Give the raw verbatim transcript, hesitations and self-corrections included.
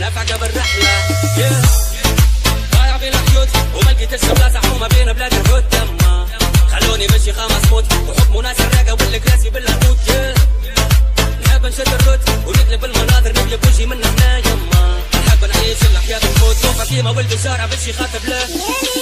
لف عقب الرحلة ضايع بين الحيوت وما لقيتش بلاصة حومة بين بلاد الحوت يما خلوني مشي خمس فوت وحكموا ناس الراقة والكراسي باللاقوت نحب نشد الروت ونقلب المناظر نقلب وجهي من هنا يما نحب نعيش الحياة الموت وفاطمة والبشارة باش يخاطب له